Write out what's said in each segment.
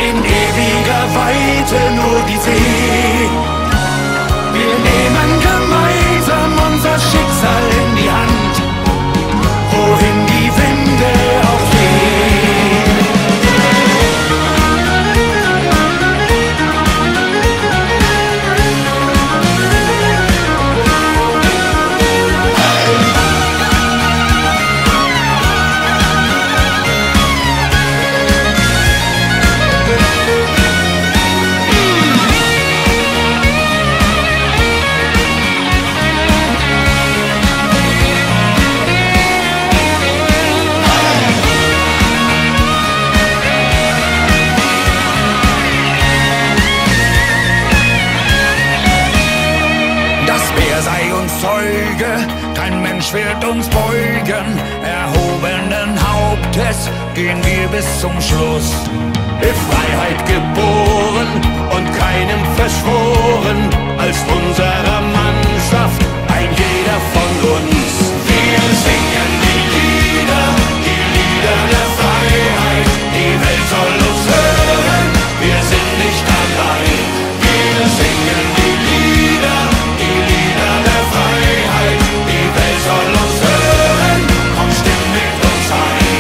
in ewiger Weite nur die See. Wir nehmen gemeinsam unser Schicksal in die Hand, wohin die Winde auch wehen. Kein Mensch wird uns beugen, erhobenen Hauptes gehen wir bis zum Schluss. In Freiheit geboren und keinem verschworen, als unserer Mannschaft ein jeder von uns. Wir singen die Lieder der Freiheit, die Welt soll uns hören, wir sind nicht allein. Wir singen die Lieder der Freiheit, die Welt soll uns hören, komm, stimm mit uns ein.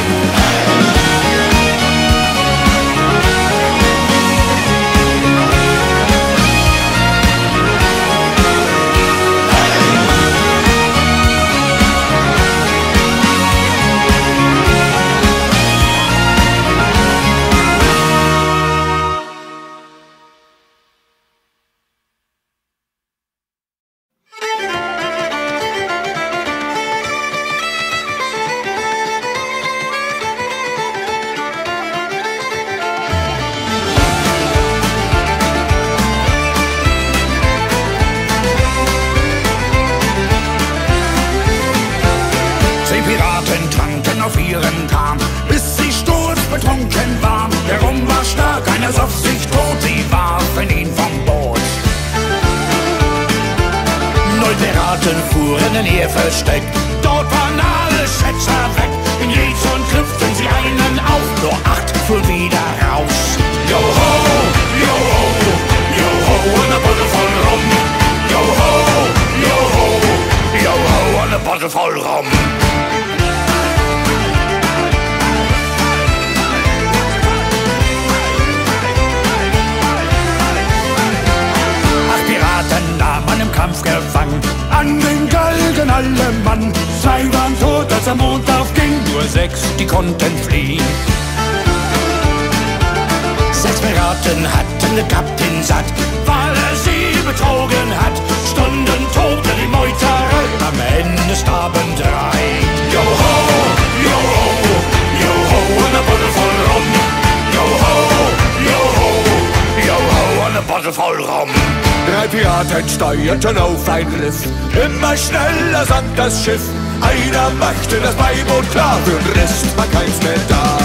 Die konnten fliehen. 6 Piraten hatten den Kapitän satt, weil er sie betrogen hat. Stunden tobte die Meuterei, am Ende starben 3. Joho, joho, joho, und eine Bottle voll Rum. Joho, joho, joho, und eine Bottle voll Rum. 3 Piraten steuerten auf ein Riff, immer schneller sank das Schiff. Einer machte das Beiboot klar, für den Rest war keins mehr da.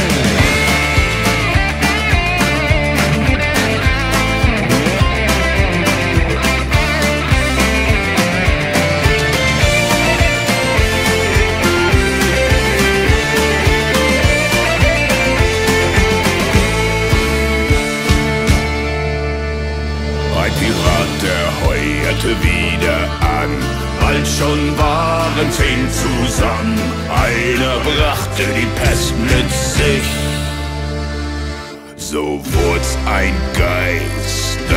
Ein Pirat, der heuerte wieder an. Bald schon waren 10 zusammen, einer brachte die Pest mit sich. So wurd's ein Geisterschiff.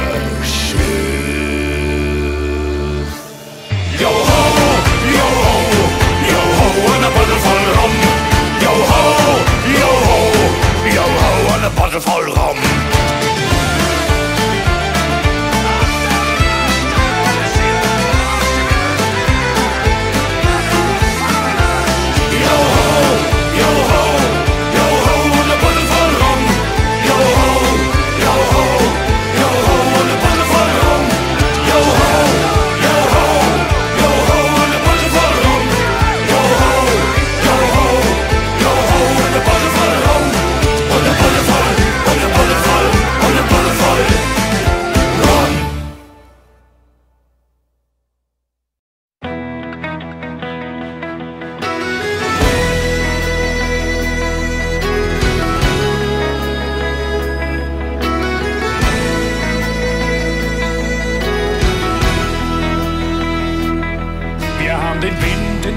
Joho, joho, joho, und eine Bottle voll Rum. Joho, joho, joho, und eine Bottle voll Rum. Joho,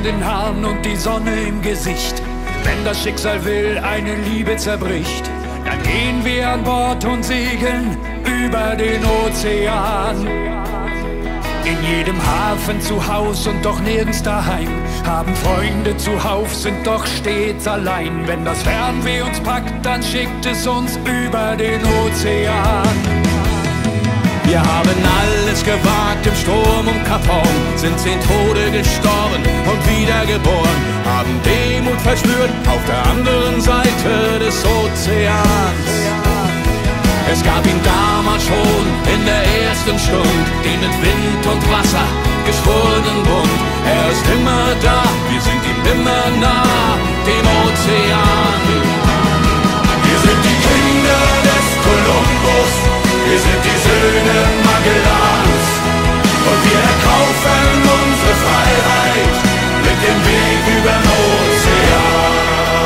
den Haaren und die Sonne im Gesicht. Wenn das Schicksal will, eine Liebe zerbricht, dann gehen wir an Bord und segeln über den Ozean. In jedem Hafen zu Haus und doch nirgends daheim, haben Freunde zuhauf, sind doch stets allein. Wenn das Fernweh uns packt, dann schickt es uns über den Ozean. Wir haben alles gewagt im Sturm um Kap Horn, sind 10 Tode gestorben und wiedergeboren, haben Demut verspürt auf der anderen Seite des Ozeans. Es gab ihn damals schon in der ersten Stunde, den mit Wind und Wasser geschworenen Bund. Er ist immer da, wir sind ihm immer nah, dem Ozean. Wir sind die Kinder des Kolumbus, wir sind die Söhne Magellans und wir erkaufen unsere Freiheit mit dem Weg übern Ozean.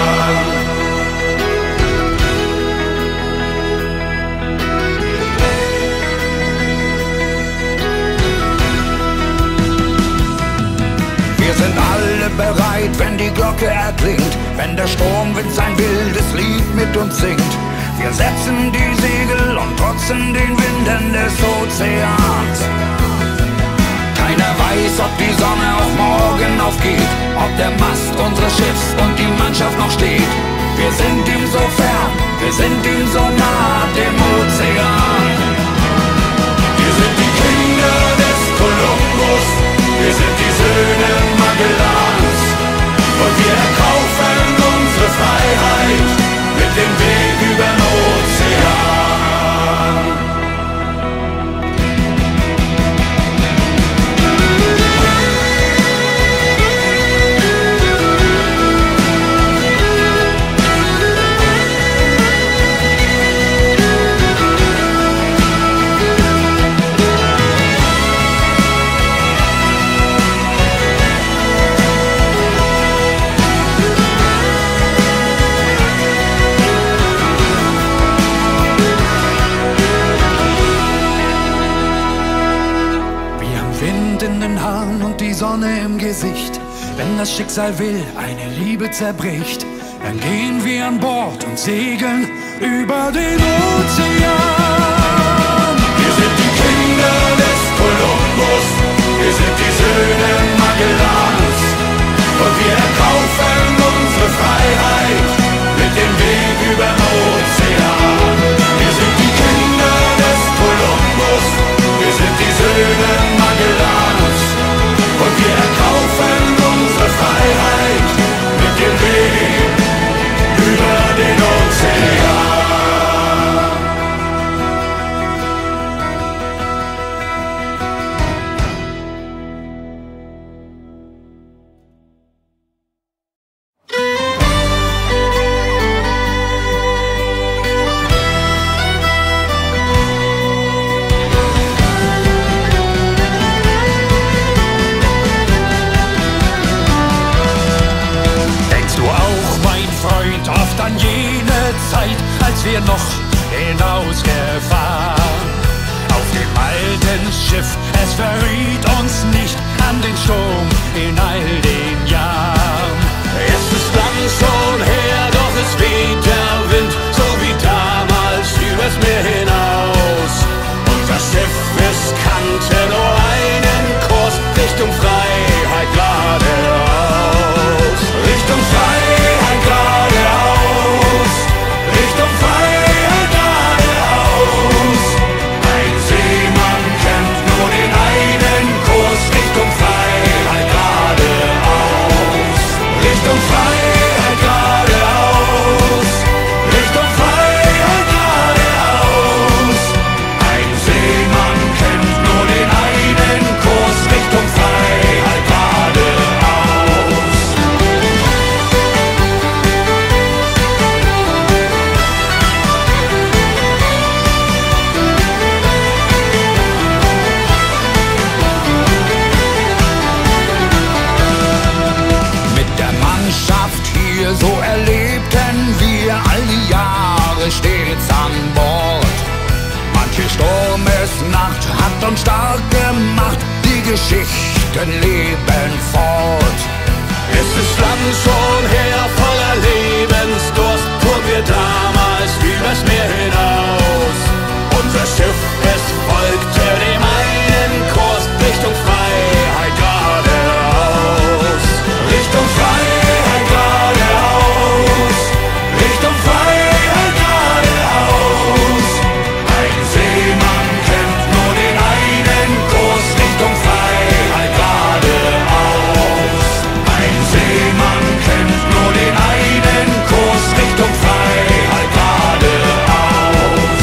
Wir sind alle bereit, wenn die Glocke erklingt, wenn der Sturmwind sein wildes Lied mit uns singt. Wir setzen die Segel und trotzen den Winden des Ozeans. Keiner weiß, ob die Sonne auch morgen aufgeht, ob der Mast unseres Schiffs und die Mannschaft noch steht. Wir sind ihm so fern, wir sind ihm so nah, dem Ozean. Wir sind die Kinder des Kolumbus, wir sind die Söhne Magellans und wir erkaufen unsere Freiheit mit dem Weg übern Ozean. Sonne im Gesicht. Wenn das Schicksal will, eine Liebe zerbricht, dann gehen wir an Bord und segeln über den Ozean. Wir sind die Kinder des Kolumbus, wir sind die Söhne Magellans und wir erkaufen unsere Freiheit mit dem Weg übern Ozean. Wir sind die Kinder des Kolumbus, wir sind die Söhne Magellans und wir erkaufen unsere Freiheit mit dem Weg über den Ozean. An jene Zeit, als wir noch hinausgefahren. Auf dem alten Schiff, es verriet uns nicht an den Sturm in all den Jahren. Es ist lang schon her, doch es weht der Wind, so wie damals übers Meer hinaus. Und das Schiff, es kannte nur einen Kurs, Richtung Freiheit geradeaus. Richtung Freiheit geradeaus. Richtung Freiheit geradeaus. Ein Seemann kennt nur den einen Kurs, Richtung Freiheit geradeaus. Richtung Freiheit geradeaus. Richtung Freiheit geradeaus. Ein Seemann kennt nur den einen Kurs, Richtung Freiheit geradeaus. So erlebten wir all die Jahre stets an Bord. Manche Sturmesnacht hat uns stark gemacht, die Geschichten leben fort. Es ist lang schon her, voller Lebensdurst, fuhren wir damals übers Meer hinaus. Unser Schiff, es folgte dem einen Kurs Richtung Freiheit geradeaus. Richtung Freiheit geradeaus. Richtung Freiheit geradeaus. Ein Seemann kennt nur den einen Kurs Richtung Freiheit geradeaus. Ein Seemann kennt nur den einen Kurs Richtung Freiheit geradeaus.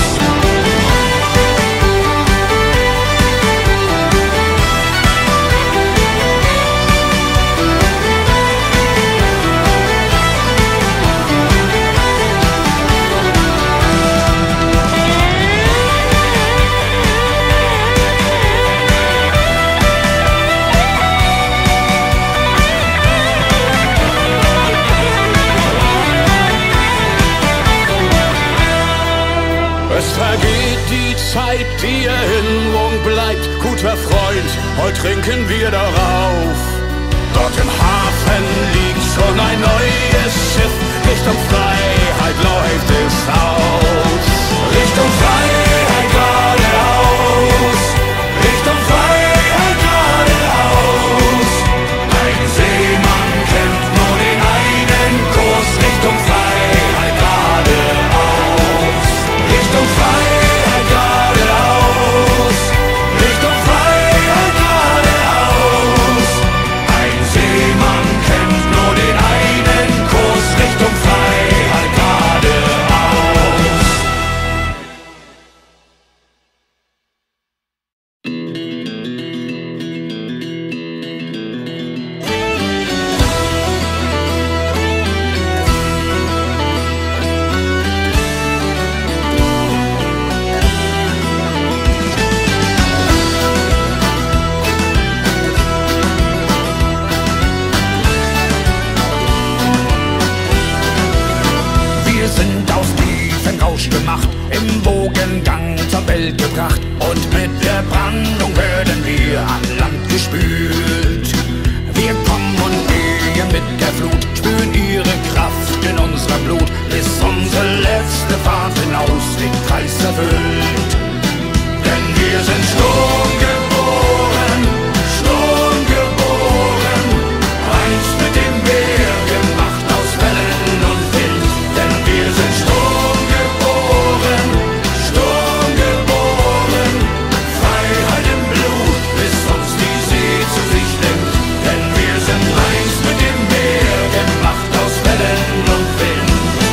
Es vergeht die Zeit, die Erinnerung bleibt. Guter Freund, heute trinken wir darauf. Dort im Hafen liegt schon ein neues Schiff. Richtung Freiheit läuft es aus. Richtung Freiheit geradeaus. Richtung Freiheit geradeaus. Ein Seemann kennt nur den einen Kurs Richtung Freiheit geradeaus. Richtung Freiheit geradeaus. Richtung Freiheit geradeaus. Ein Seemann kennt nur den einen Kurs Richtung Freiheit geradeaus. Wir sind aus tiefem Rausch gemacht, im Bogengang zur Welt gebracht und mit der Brandung werden wir an Land gespült. Wir kommen und gehen mit der Flut, spüren ihre Kraft in unserem Blut, bis unsere letzte Fahrt hinaus den Kreis erfüllt. Denn wir sind sturmgeboren, sturmgeboren, einst mit dem Meer gemacht aus Wellen und Wind. Denn wir sind sturmgeboren, sturmgeboren, Freiheit im Blut, bis uns die See zu sich nimmt. Denn wir sind einst mit dem Meer gemacht aus Wellen und Wind.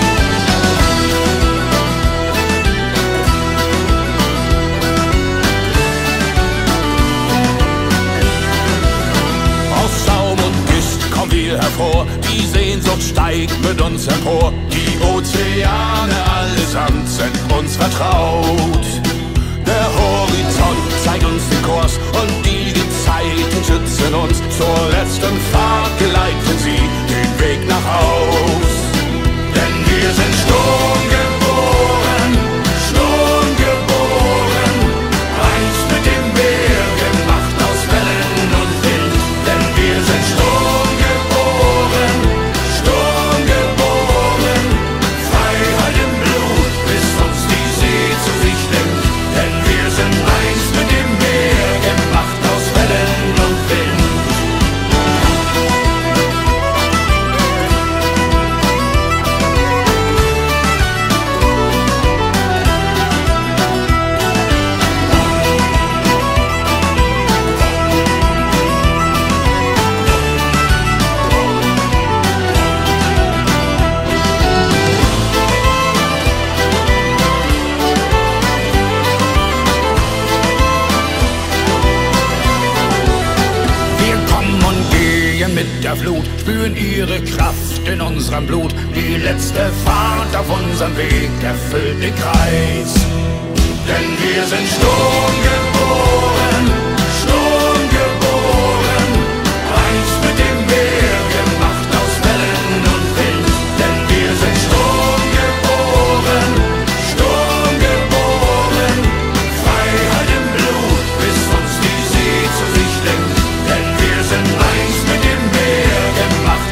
Aus Saum und Gischt kommen wir hervor, die Sehnsucht steigt mit uns empor. Die Ozeane allesamt sind uns vertraut. Der Horizont zeigt uns den Kurs und die Gezeiten schützen uns. Zur letzten Fahrt geleiten sie den Weg nach Haus. Denn wir sind sturmgeboren, sturmgeboren, einst mit dem Meer gemacht aus Wellen und Wind. Denn wir sind sturmgeboren, sturmgeboren, Freiheit im Blut, bis uns die See zu sich nimmt. Denn wir sind einst mit dem Meer gemacht aus Wellen und Wind. Wir kommen und gehen mit der Flut, spüren ihre Kraft in unserem Blut. Die letzte Fahrt auf unserem Weg erfüllt den Kreis. Denn wir sind sturmgeboren, sturmgeboren, einst mit dem Meer gemacht aus Wellen und Wind. Denn wir sind sturmgeboren, sturmgeboren, Freiheit im Blut, bis uns die See zu sich nimmt. Denn wir sind einst mit dem Meer gemacht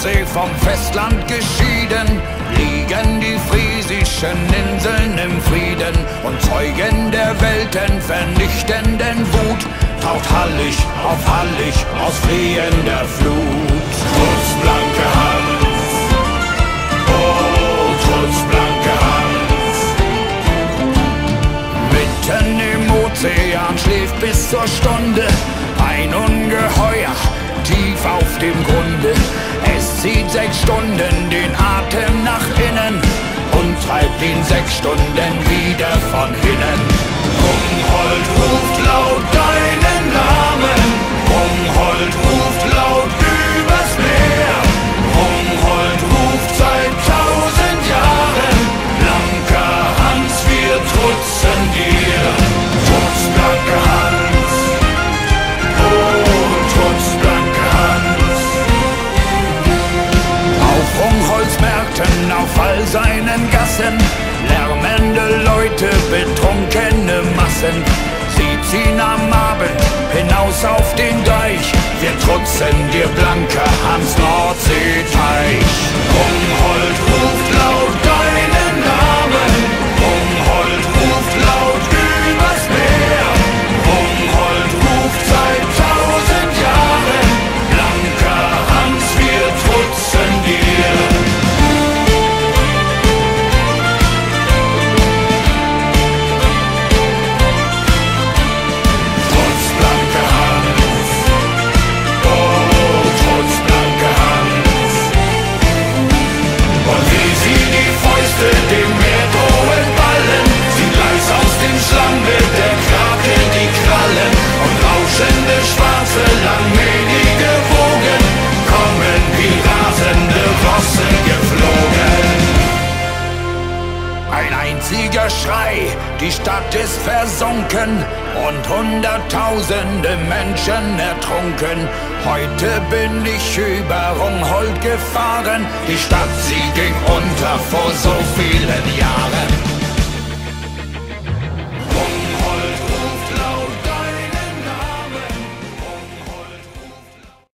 Nordsee vom Festland geschieden, liegen die friesischen Inseln im Frieden und zeugen der Welten vernichtenden Wut, taucht Hallig auf Hallig aus fliehender Flut. Trutz, blanke Hand, oh, Trutz, blanke Hand. Mitten im Ozean schläft bis zur Stunde ein Ungeheuer tief auf dem Grunde. Es zieht 6 Stunden den Atem nach innen und treibt ihn 6 Stunden wieder von hinnen. Rungholt ruft laut deinen Namen, Rungholt ruft laut übers Meer. Rungholt ruft seit 1000 Jahren, blanker Hans, wir trutzen dir. Trutz, blanke Hans, oh, Trutz, blanke Hans. Auf Rungholtsmärkten, auf all seinen Gassen, lärmende Leute, betrunkene Massen. Sie ziehen am Abend hinaus auf den Deich, wir trutzen dir, blanker Hans, Nordseeteich. Rungholt ruft laut deinen Namen, Rungholt ruft laut übers Meer. Rungholt ruft seit 1000 Jahren, blanker Hans, wir trutzen dir. Trutz, blanke Hans, oh, Trutz, blanke Hans. Und wie sie die Fäuste dem Meer drohen ballen, ziehen leis aus dem Schlamm mit der Krake die Krallen und rauschende schwarze, langmählige Wogen kommen wie rasende Rosse geflogen. Ein einziger Schrei, die Stadt ist versunken und Hunderttausende Menschen ertrunken. Heute bin ich über Rungholt gefahren, die Stadt, sie ging unter vor so vielen Jahren.